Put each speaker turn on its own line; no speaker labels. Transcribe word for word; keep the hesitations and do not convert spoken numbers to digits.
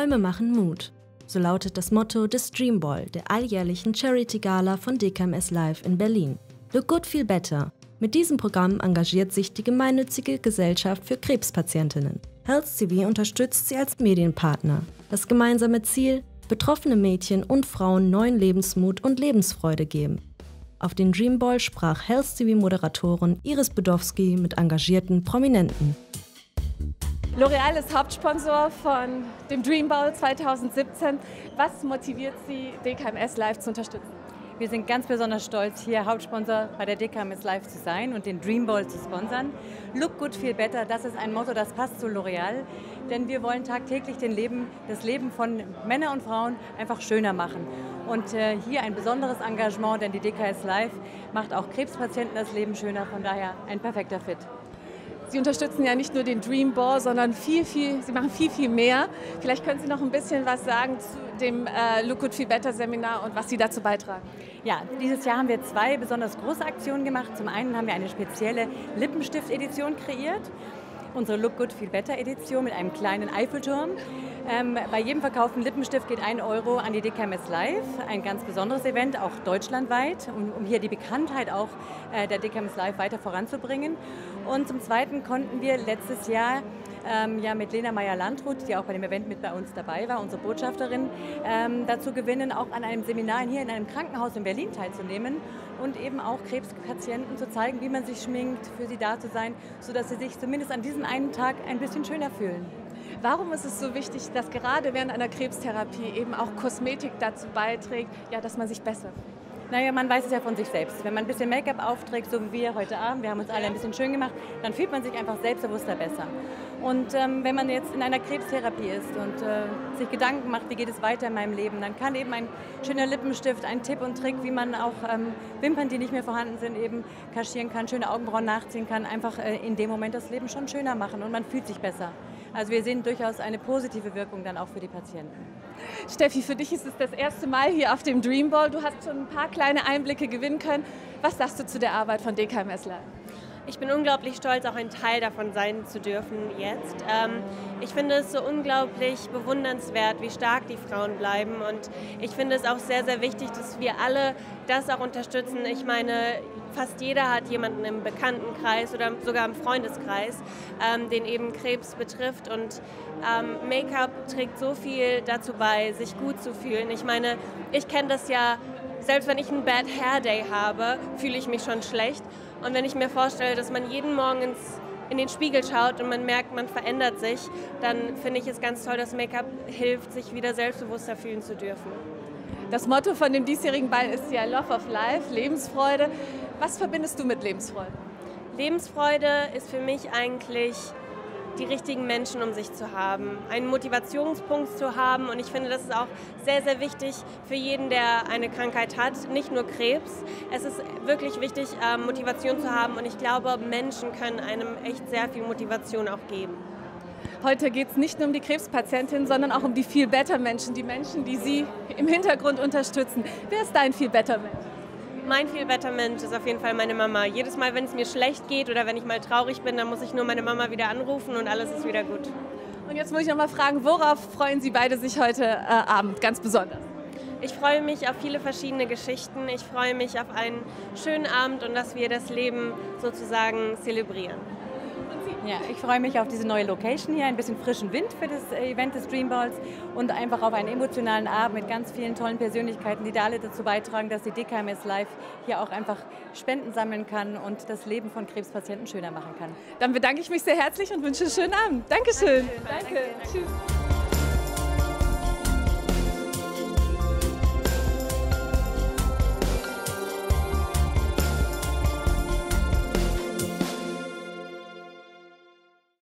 Träume machen Mut. So lautet das Motto des Dream Ball, der alljährlichen Charity-Gala von D K M S Live in Berlin. Look Good, Feel Better. Mit diesem Programm engagiert sich die gemeinnützige Gesellschaft für Krebspatientinnen. Health T V unterstützt sie als Medienpartner. Das gemeinsame Ziel: betroffene Mädchen und Frauen neuen Lebensmut und Lebensfreude geben. Auf den Dream Ball sprach Health T V-Moderatorin Iris Budowski mit engagierten Prominenten.
L'Oréal ist Hauptsponsor von dem Dream Ball zweitausendsiebzehn. Was motiviert Sie, D K M S Live zu unterstützen?
Wir sind ganz besonders stolz, hier Hauptsponsor bei der D K M S Live zu sein und den Dream Ball zu sponsern. Look Good, Feel Better, das ist ein Motto, das passt zu L'Oréal. Denn wir wollen tagtäglich den Leben, das Leben von Männern und Frauen einfach schöner machen. Und äh, hier ein besonderes Engagement, denn die D K M S Live macht auch Krebspatienten das Leben schöner. Von daher ein perfekter Fit.
Sie unterstützen ja nicht nur den Dream Ball, sondern viel, viel, Sie machen viel, viel mehr. Vielleicht können Sie noch ein bisschen was sagen zu dem äh, Look Good, Feel Better Seminar und was Sie dazu beitragen.
Ja, dieses Jahr haben wir zwei besonders große Aktionen gemacht. Zum einen haben wir eine spezielle Lippenstift-Edition kreiert. Unsere Look Good, Feel Better Edition mit einem kleinen Eiffelturm. Ähm, bei jedem verkauften Lippenstift geht ein Euro an die D K M S Live. Ein ganz besonderes Event, auch deutschlandweit, um, um hier die Bekanntheit auch äh, der D K M S Live weiter voranzubringen. Und zum Zweiten konnten wir letztes Jahr ähm, ja, mit Lena Meyer-Landrut, die auch bei dem Event mit bei uns dabei war, unsere Botschafterin, ähm, dazu gewinnen, auch an einem Seminar hier in einem Krankenhaus in Berlin teilzunehmen und eben auch Krebspatienten zu zeigen, wie man sich schminkt, für sie da zu sein, sodass sie sich zumindest an diesem einen Tag ein bisschen schöner fühlen.
Warum ist es so wichtig, dass gerade während einer Krebstherapie eben auch Kosmetik dazu beiträgt, ja, dass man sich besser fühlt?
Naja, man weiß es ja von sich selbst. Wenn man ein bisschen Make-up aufträgt, so wie wir heute Abend, wir haben uns alle ein bisschen schön gemacht, dann fühlt man sich einfach selbstbewusster besser. Und ähm, wenn man jetzt in einer Krebstherapie ist und äh, sich Gedanken macht, wie geht es weiter in meinem Leben, dann kann eben ein schöner Lippenstift, ein Tipp und Trick, wie man auch ähm, Wimpern, die nicht mehr vorhanden sind, eben kaschieren kann, schöne Augenbrauen nachziehen kann, einfach äh, in dem Moment das Leben schon schöner machen und man fühlt sich besser. Also wir sehen durchaus eine positive Wirkung dann auch für die Patienten.
Steffi, für dich ist es das erste Mal hier auf dem Dream Ball. Du hast schon ein paar kleine Einblicke gewinnen können. Was sagst du zu der Arbeit von D K M S Live?
Ich bin unglaublich stolz, auch ein Teil davon sein zu dürfen jetzt. Ähm, ich finde es so unglaublich bewundernswert, wie stark die Frauen bleiben. Und ich finde es auch sehr, sehr wichtig, dass wir alle das auch unterstützen. Ich meine, fast jeder hat jemanden im Bekanntenkreis oder sogar im Freundeskreis, ähm, den eben Krebs betrifft. Und ähm, Make-up trägt so viel dazu bei, sich gut zu fühlen. Ich meine, ich kenne das ja, selbst wenn ich einen Bad Hair Day habe, fühle ich mich schon schlecht. Und wenn ich mir vorstelle, dass man jeden Morgen ins, in den Spiegel schaut und man merkt, man verändert sich, dann finde ich es ganz toll, dass Make-up hilft, sich wieder selbstbewusster fühlen zu dürfen.
Das Motto von dem diesjährigen Ball ist ja Love of Life, Lebensfreude. Was verbindest du mit Lebensfreude?
Lebensfreude ist für mich eigentlich die richtigen Menschen um sich zu haben, einen Motivationspunkt zu haben, und ich finde, das ist auch sehr, sehr wichtig für jeden, der eine Krankheit hat, nicht nur Krebs. Es ist wirklich wichtig, Motivation zu haben, und ich glaube, Menschen können einem echt sehr viel Motivation auch geben.
Heute geht es nicht nur um die Krebspatientin, sondern auch um die Feel Better Menschen, die Menschen, die Sie im Hintergrund unterstützen. Wer ist dein Feel Better Mensch?
Mein Feel Better Mensch ist auf jeden Fall meine Mama. Jedes Mal, wenn es mir schlecht geht oder wenn ich mal traurig bin, dann muss ich nur meine Mama wieder anrufen und alles ist wieder gut.
Und jetzt muss ich noch mal fragen, worauf freuen Sie beide sich heute äh, Abend ganz besonders?
Ich freue mich auf viele verschiedene Geschichten. Ich freue mich auf einen schönen Abend und dass wir das Leben sozusagen zelebrieren.
Ja, ich freue mich auf diese neue Location hier, ein bisschen frischen Wind für das Event des Dream Balls und einfach auf einen emotionalen Abend mit ganz vielen tollen Persönlichkeiten, die da alle dazu beitragen, dass die D K M S Live hier auch einfach Spenden sammeln kann und das Leben von Krebspatienten schöner machen kann.
Dann bedanke ich mich sehr herzlich und wünsche einen schönen Abend. Dankeschön.
Dankeschön.
Danke. Danke. Tschüss.